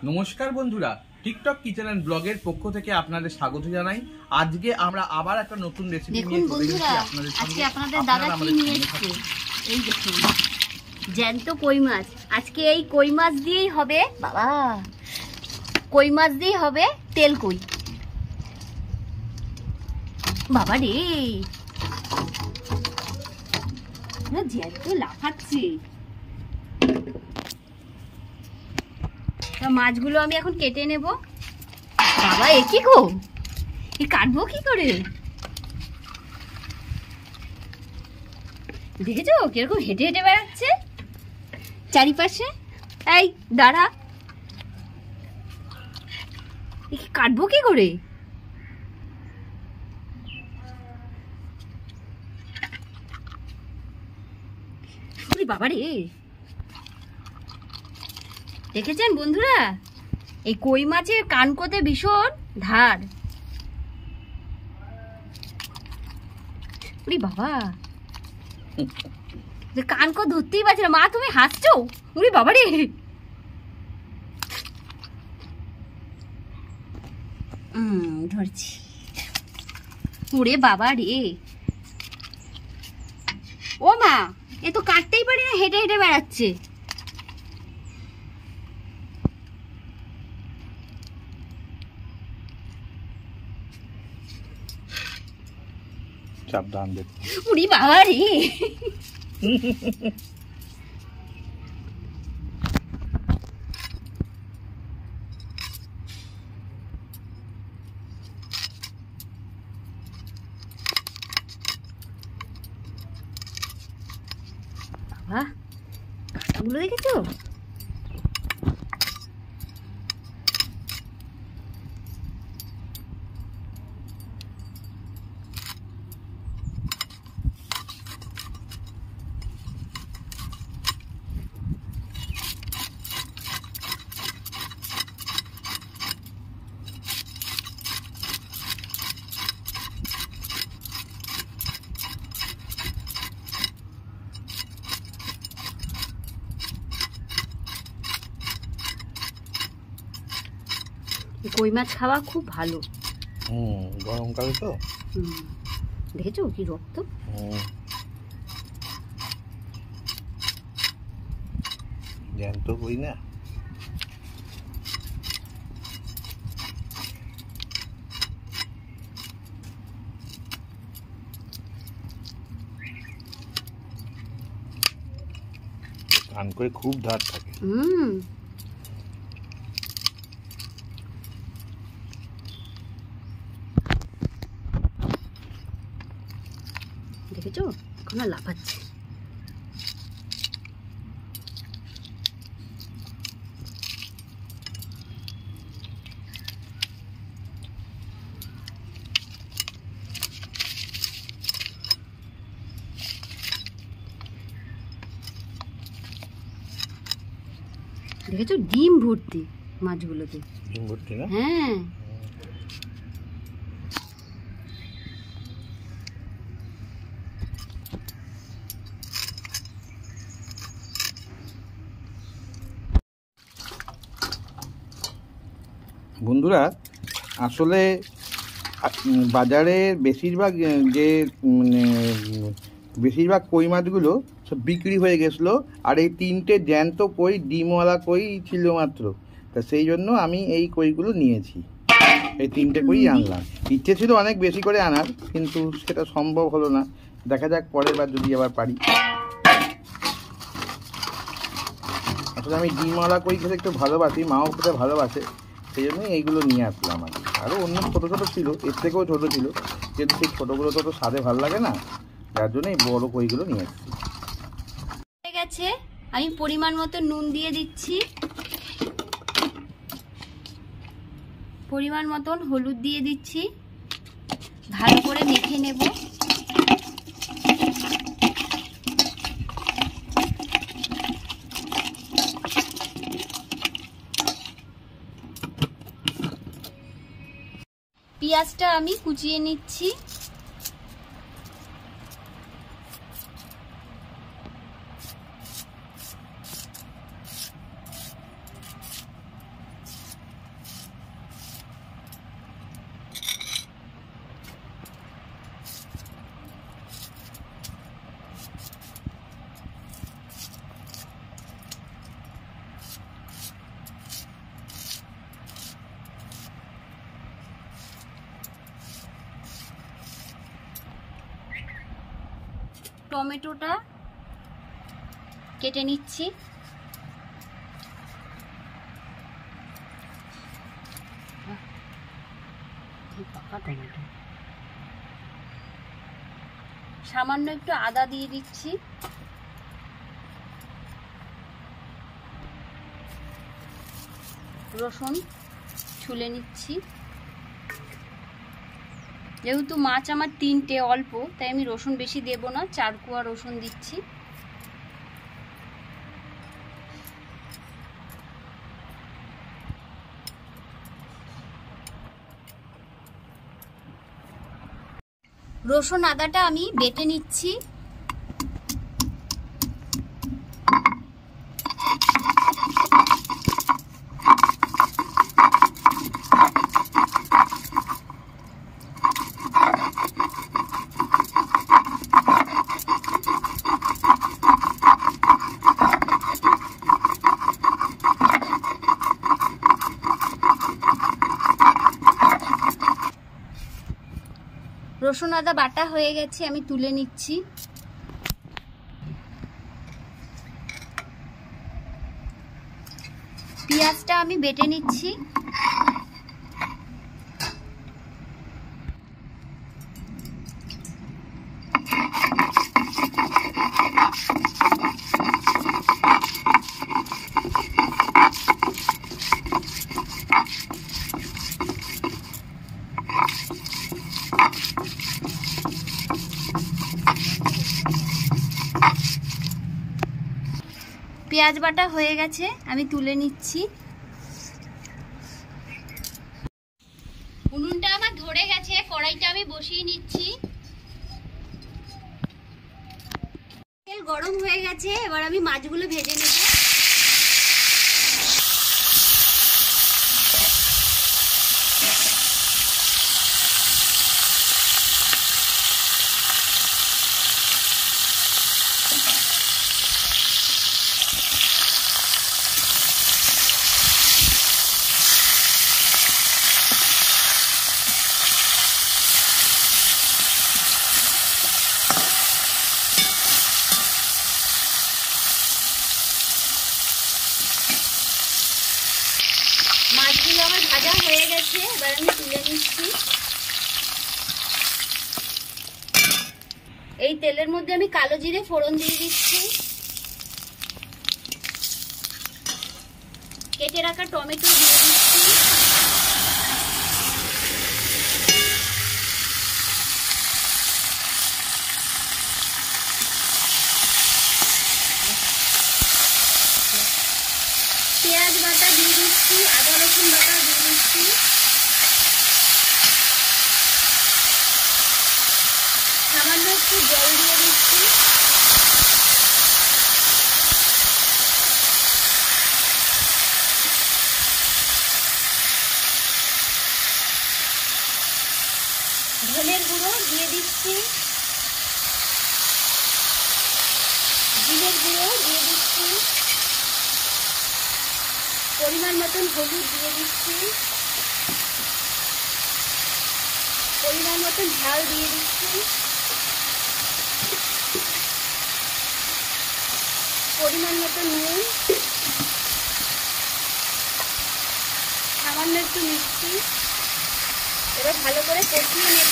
নমস্কার বন্ধুরা, TikTok kitchen and ব্লগের পক্ষ থেকে আপনাদের স্বাগত জানাই। আজকে আমরা আবার একটা নতুন রেসিপি নিয়ে চলে এসেছি আপনাদের সামনে। আজকে আপনাদের দাদা কি নিয়ে এসেছে এই দেখুন, জ্যান্ত কই মাছ। আজকে এই কই মাছ দিয়েই হবে, বাবা, কই মাছ দিয়েই হবে তেল কই। বাবা রে, না জ্যান্ত লাফাচ্ছে। মাছগুলো আমি এখন কেটে নেব। বাবা এ কি গো, এ কাটবো কি করে? দেখেছো কিরকম হেঁটে হেঁটে বেড়াচ্ছে চারিপাশে। এই দাঁড়া, কাটবো কি করে? বাবা রে, দেখেছেন বন্ধুরা, এই কই মাছের কানকোতে ভীষণ ধার। বাবা, কানকো ধরতেই পারছে না। মা তুমি হাসছো? উরি বাবা রে, ধরছি। ওরে বাবা রে, ও মা, এ তো কাটতেই পারি না, হেঁটে হেঁটে বেড়াচ্ছে। সাবধান দেখ। উরি বাবা রে, বাবা কাঁটাগুলো দেখেছো? কই মাছ খাওয়া খুব ভালো। গরমকালে তো। দেখেছো কি রক্ত? জ্যান্ত কই না। কান করে খুব ধার থাকে। দেখেছো এখন লাফাচ্ছে। দেখেছো ডিম ভর্তি মাছগুলোতে। ডিম ভর্তি না? হ্যাঁ। বন্ধুরা, আসলে বাজারে বেশিরভাগ কই মাছগুলো সব বিক্রি হয়ে গেছিলো, আর এই তিনটে জ্যান্ত কই, ডিমওয়ালা কই ছিল মাত্র। তা সেই জন্য আমি এই কইগুলো নিয়েছি, এই তিনটে কই আনলাম। ইচ্ছে ছিল অনেক বেশি করে আনার, কিন্তু সেটা সম্ভব হলো না। দেখা যাক পরের বার যদি আবার পারি। আসলে আমি ডিমওয়ালা কই খেতে একটু ভালোবাসি, মাও খেতে ভালোবাসে, সেই জন্যই এইগুলো নিয়ে আসলাম। আরও অন্য ছোটো ছোটো ছিল, এর থেকেও ছোটো ছিল, কিন্তু সেই ছোটোগুলো তো স্বাদে ভালো লাগে না, যার জন্য এই বড়ো কইগুলো নিয়ে এসেছি। হয়ে গেছে, আমি পরিমাণ মতো নুন দিয়ে দিচ্ছি, পরিমাণ মতন হলুদ দিয়ে দিচ্ছি, ভালো করে মেখে নেব। পেঁয়াজটা আমি কুচিয়ে নিচ্ছি। টমেটোটা কেটে নিচ্ছি। পাকা টমেটো, সামান্য একটু আদা দিয়ে দিচ্ছি, রসুন ছুলে নিচ্ছি। যেহেতু মাছ আমার 3টে অল্প, তাই আমি রসুন বেশি দেব না, 4 কোয়া রসুন দিচ্ছি। রসুন আদাটা আমি বেটে নিচ্ছি। রসুন আদা বাটা হয়ে গেছে, আমি তুলে নিচ্ছি। পেঁয়াজটা আমি বেটে নিচ্ছি। পেঁয়াজ বাটা হয়ে গেছে, আমি তুলে নিচ্ছি। উনুনটা আমার ধরে গেছে, কড়াইটা আমি বসিয়ে নিচ্ছি। তেল গরম হয়ে গেছে, এবার আমি মাছগুলো ভেজে নেব। মাছগুলো আমার ভাজা হয়ে গেছে, এবার আমি তুলে নিচ্ছি। এই তেলের মধ্যে আমি কালো জিরে ফোড়ন দিয়ে দিচ্ছি। কেটে রাখা টমেটো দিয়ে দিচ্ছি। পেঁয়াজ বাটা দিয়ে দিচ্ছি, আদা রসুন বাটা দিয়ে দিচ্ছি। সামান্য একটু জল দিয়ে দিচ্ছি। ধনের গুঁড়ো দিয়ে দিচ্ছি, জিরের গুঁড়ো দিয়ে দিচ্ছি, পরিমাণ মতন হলুদ দিয়ে দিচ্ছি, পরিমাণ মতন ঝাল দিয়ে দিচ্ছি, পরিমাণ মতন নুন, সামান্য একটু মিষ্টি। এবার ভালো করে কষিয়ে নেব।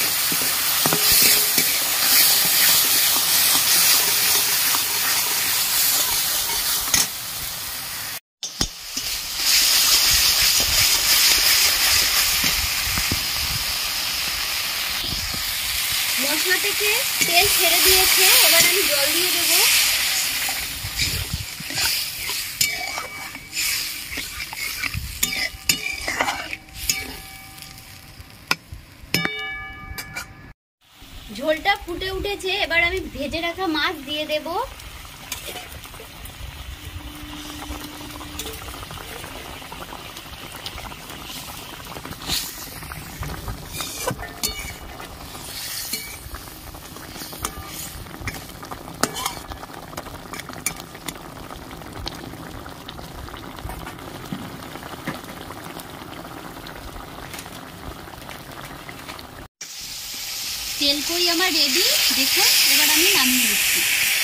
মশলা থেকে তেল ছেড়ে দিয়েছে, এবার আমি জল দিয়ে দেবো। ঝোলটা ফুটে উঠেছে, এবার আমি ভেজে রাখা মাছ দিয়ে দেব। তেল কই আমার রেডি, দেখুন। এবার আমি নামিয়ে নিচ্ছি।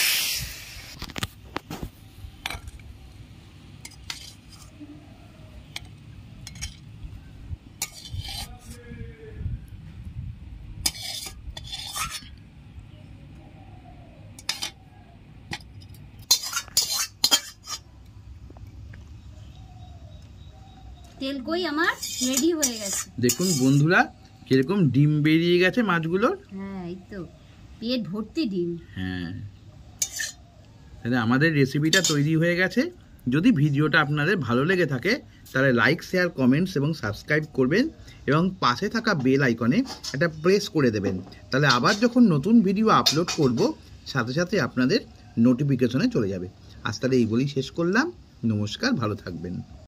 তেল কই আমার রেডি হয়ে গেছে। দেখুন বন্ধুরা কিরকম ডিম বেরিয়ে গেছে মাছগুলোর। হ্যাঁ, এই তো পেট ভর্তি ডিম। হ্যাঁ, তাহলে আমাদের রেসিপিটা তৈরি হয়ে গেছে। যদি ভিডিওটা আপনাদের ভালো লেগে থাকে তাহলে লাইক, শেয়ার, কমেন্টস এবং সাবস্ক্রাইব করবেন এবং পাশে থাকা বেল আইকনে একটা প্রেস করে দেবেন। তাহলে আবার যখন নতুন ভিডিও আপলোড করব সাথে সাথে আপনাদের নোটিফিকেশনে চলে যাবে। আজ তাহলে এই বলেই শেষ করলাম। নমস্কার, ভালো থাকবেন।